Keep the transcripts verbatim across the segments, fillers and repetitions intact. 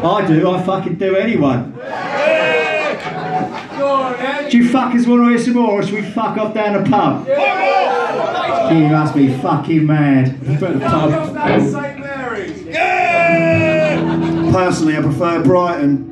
I do, I fucking do anyone. Do you fuckers want to hear some more, or should we fuck off down the pub? You must be fucking mad. Saint Mary's. Personally, I prefer Brighton.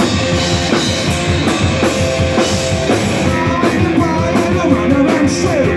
Say